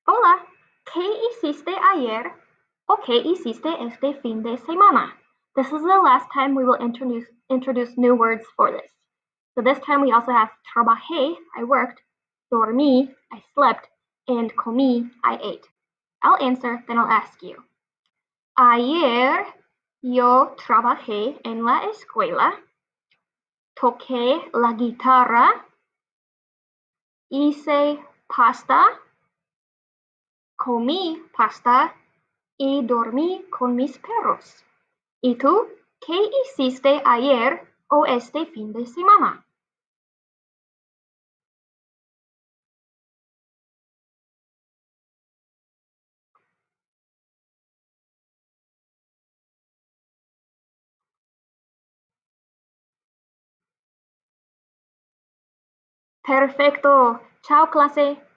Hola, ¿qué hiciste ayer o qué hiciste este fin de semana? This is the last time we will introduce new words for this. So this time we also have trabajé, I worked, dormí, I slept, and comí, I ate. I'll answer, then I'll ask you. Ayer yo trabajé en la escuela, toqué la guitarra, hice pasta, comí pasta y dormí con mis perros. ¿Y tú? ¿Qué hiciste ayer o este fin de semana? Perfecto. Chao, clase.